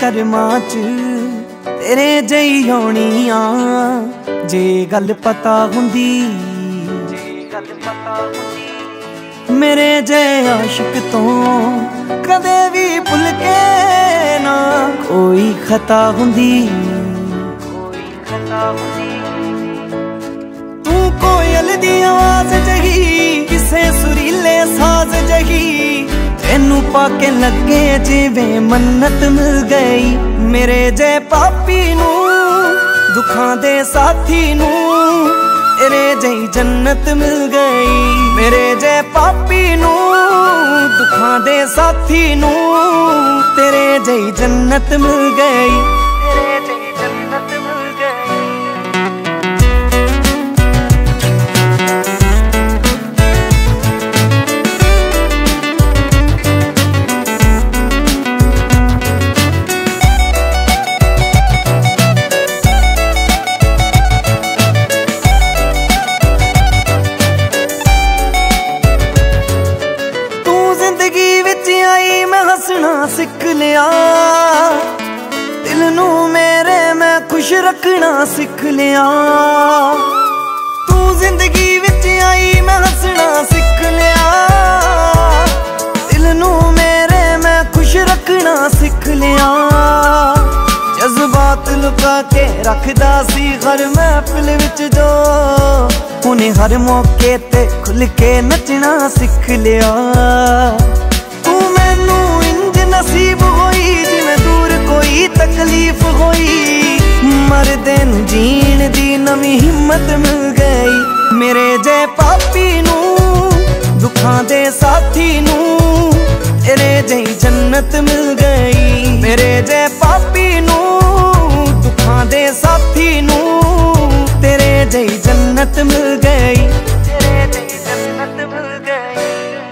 करमां च तेरे जई होनी आ। जे गल पता हुंदी मेरे जे आशिक तो कदे भी भुल के ना कोई खता हुंदी। तू कोयल दी आवाज जही किसे सुरीले साज जही तेनू पाके लगे जिवें मन्नत मिल गई। मेरे जे पापी नू दुखां दे साथी नू तेरे जई जन्नत मिल गई। मेरे जे पापी नू दुखां दे साथी नू तेरे जई जन्नत मिल गई। तेरे जई जन्नत मिल गई। सिख लिया दिल नू मेरे मैं खुश रखना सिख लिया। तू जिंदगी विच आई मैं हसना सिख लिया। दिल नू मेरे मैं खुश रखना सिख लिया। जज्बात लुका के रखदा सी हर महफिल विच जो उन्हें हर मौके ते खुल के नचना सिख लिया। नसीब होई जिवें दूर कोई तकलीफ होई मरदे नू जीण दी नवी हिम्मत मिल गई। मेरे जे पापी नू दुखां दे साथी नू तेरे जई जन्नत मिल गई। मेरे जे पापी नू दुखां दे साथी नू तेरे जई जन्नत मिल गई। तेरे जई जन्नत मिल गई।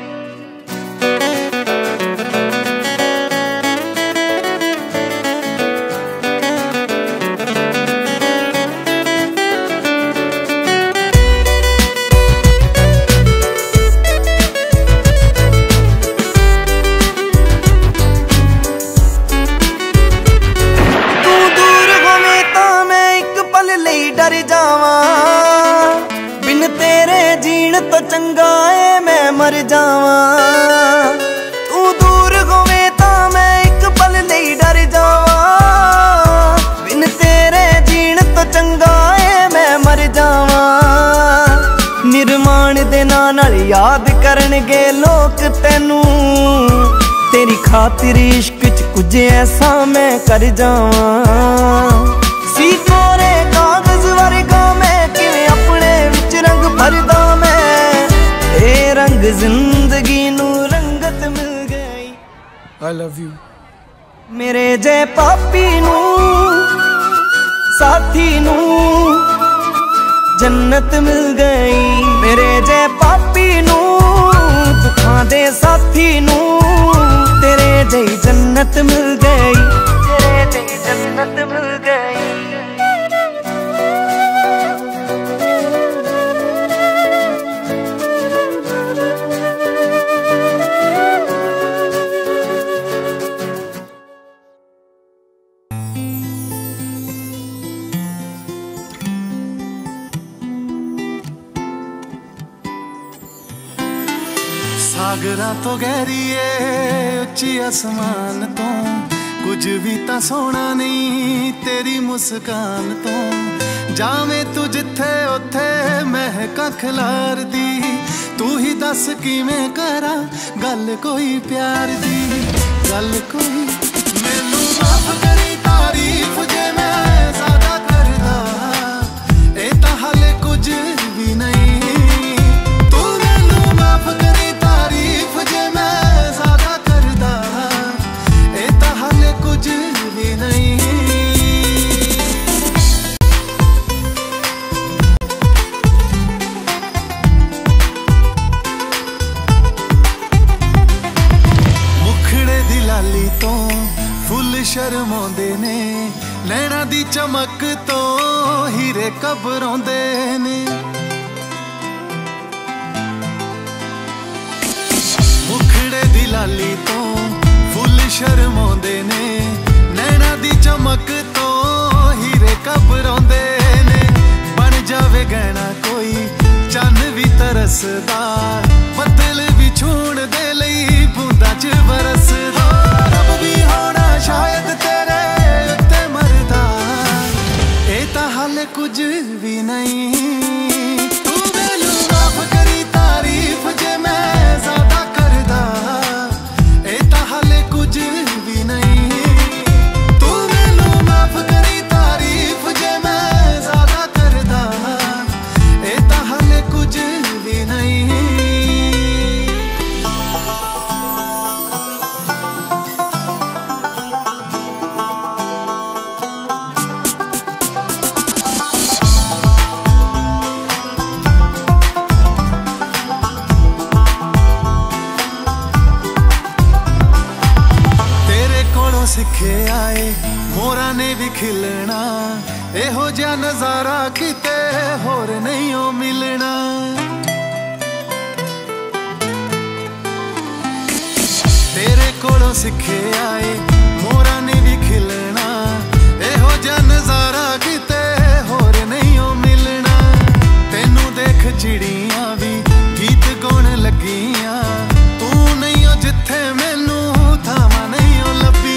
डर जावा बिन तेरे जीण तो चंगा है मैं मर जावा। तू दूर होवे तां मैं एक पल लई डर जावा बिन तेरे जीण तो चंगा है मैं मर जावा। निर्माण दे नाल याद करनगे लोक तैनू तेरी खातिर इश्क च कुछ ऐसा मैं कर जावा। सी कोरे कागज वर्गा मैं किवें अपने विच रंग भरदा मैं ए रंग जिंदगी नू रंगत मिल गई। I love you। मेरे जे पापी नू साथी नू जन्नत मिल गई। मेरे जे पापी नू दुखां दे साथी नू तेरे जई जन्नत मिल गई। तेरे जई जन्नत मिल गई। सागरां तो गहरीए उच्ची आसमान तो कुछ भी तां सोहना नहीं तेरी मुस्कान तो। जावे तू जिथे उथे महकां खिलारदी तू ही दस किवें करा गल कोई प्यार दी। गल कोई मैनू माफ करी तारीफ जे मैं ज़्यादा करदा ए तां हाले कुछ भी नहीं। शर्माउंदे ने नैना दी चमक तो हीरे घबराउंदे ने। मुखड़े दी लाली तो फुल शर्माउंदे ने नैना दी चमक तो हीरे घबराउंदे ने, बन जावे गहना कोई चन्न भी तरसदा, बदल भी छूण दे लई बूंदा च बरसदा। रब भी होना शायद तेरे उत्ते मरदा, ए तां हाले कुछ भी नहीं। तू मैनू माफ करी तारीफ जे मैं ज्यादा करदा, ए तां हाले कुछ भी नहीं। तू मैनू माफ करी तारीफ जे मैं ज्यादा करदा, ए तां हाले कुछ भी नहीं। सिखे आए मोरा ने भी खिलना, एहो जा नजारा किते होर नहीं ओ मिलना। तेरे कोलों सिखे आए मोरा ने भी खिलना, एहो जा नजारा किते होर नहीं ओ मिलना। तेनू देख चिड़ियां भी गीत गाउण लगियां, तू नहीं ओ जिथे मैनू थावां नहीं ओ लभी।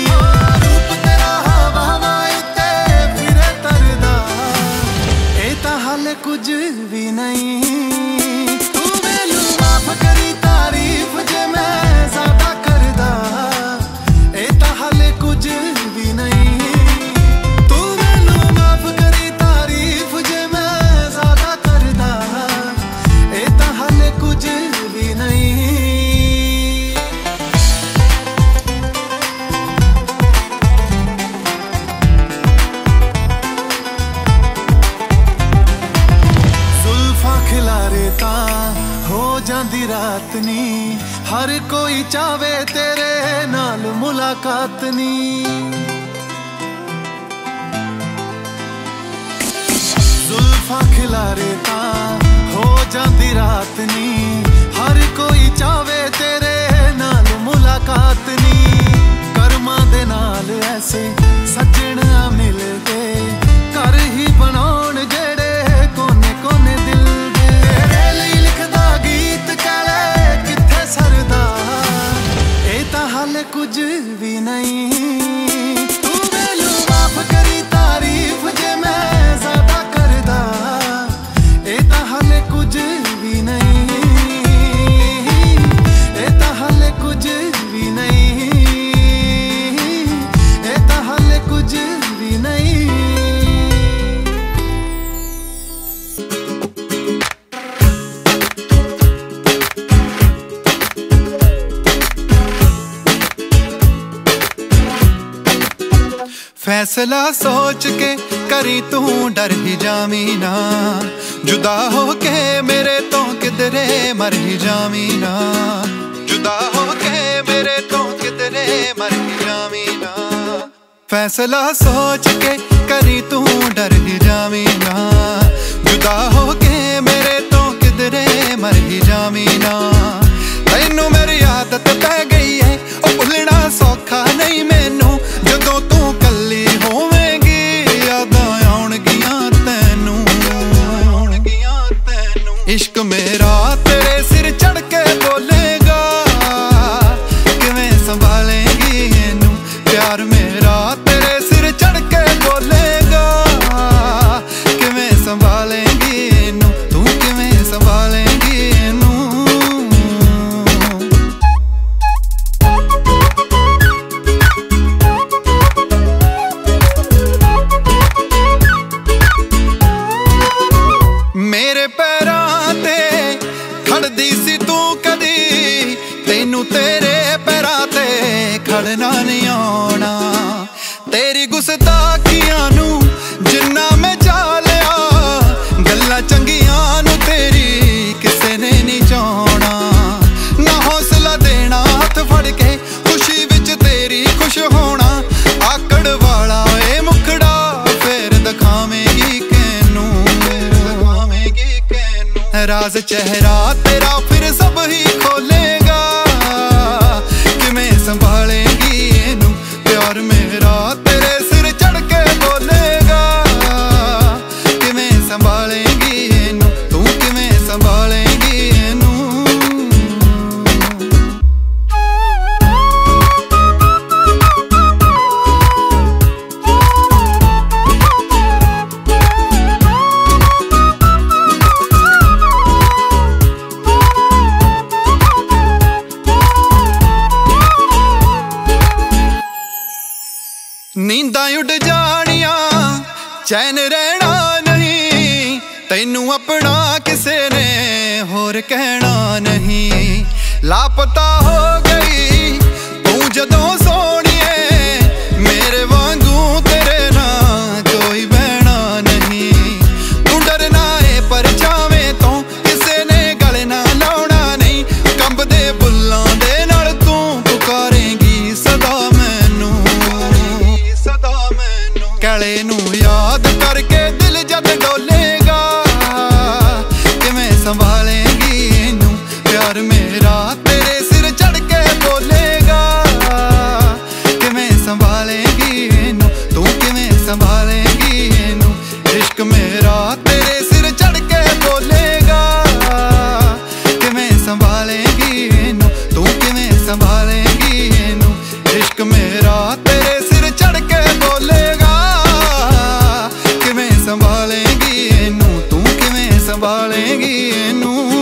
कुछ भी नहीं। तू मैनू माफ करी तारीफ जे मैं ज्यादा करदा, ए तां हाले कुछ भी नहीं। तू मैनू माफ करी तारीफ जे मैं ज्यादा करदा, ए तां हाले कुछ भी नहीं। खिलारे तां हो जांदी रात नी, हर कोई चावे तेरे नाल मुलाकात नी। जुल्फां खिलारे तां हो जांदी रात नी, हर कोई चावे तेरे नाल मुलाकात नी। कर्मां दे नाल ऐसे सज्जणा मिलदे, घर ही बनाउण जेड़े कोने कोने दिल दे। तेरे लई लिखदा गीत काले किथे सरदा, ए तां हाले कुछ भी नहीं। तू मैनू माफ करी तारीफ जे मैं ज्यादा करदा, ए तां हाले कुछ भी नहीं। ए तां हाले कुछ भी नहीं। ए तां हाले कुछ भी नहीं। फैसला सोच के करी तू डर ही जामी ना, जुदा हो के मेरे तो किधरे मर ही जामी ना। जुदा हो के मेरे तो किधरे मर ही जामी ना। फैसला सोच के करी तू डर ही जामी ना, जुदा हो के मेरे तो किधरे मर ही जामी ना। तैनू मेरी आदत पै गई है ओ भुलना सौखा नहीं मैनू, जदों तू कल्ली होवेंगी यादां आउणगियां तैनू। इश्क मेरा तेरे सिर चढ़ के बोलेगा, किवें संभालेंगी इनू। प्यार मेरा तेरे सिर चढ़ के बोलेगा, किवें संभालेंगी इनू। तू किवें संभालेंगी इनू। मेरे पैरां ते खड़दी सी तू कदी, तैनू तेरे पैरां ते खड़ना नहीं आना। तेरी गुस्ताखियां नू जिन्ना मैं चालिया, गल्लां चंगियां नू तेरी किसे ने नहीं चाहना। ना हौसला देना हथ फड़ के खुशी विच तेरी खुश होना। आकड़ वाला ए मुखड़ा फिर दिखावेंगी कैनू। राज चेहरा तेरा फिर सब ही खोलेगा, किवें संभालेंगी इनू। प्यार मेरा तेरे सिर चैन रहना नहीं, तैनू अपना किसे ने होर कहना नहीं। लापता हो गई तू जदों सोहणिए, मेरे वांगू तेरे ना कोई बहना नहीं। तू डरना है परछावें तो किसे ने गले ना लाउणा नहीं। कंबदे बुल्लां दे नाल तू पुकारेंगी सदा मैनू, सदा मैनू। काले नू याद करके दिल जद डोलेगा, किवें संभालेंगी इनू प्यार मेरा तेरे सिर चढ़ के बोलेगा। किवें संभालेंगी इनू तू, किवें संभालेंगी इनू इश्क मेरा तेरे सिर चढ़ के बोलेगा। किवें संभालेंगी इनू तू, किवें संभालेंगी इनू इश्क मेरा तेरे सिर चढ़ के बोलेगा। किवें संभालेंगी इनू तू, किवें संभालेंगी इनू।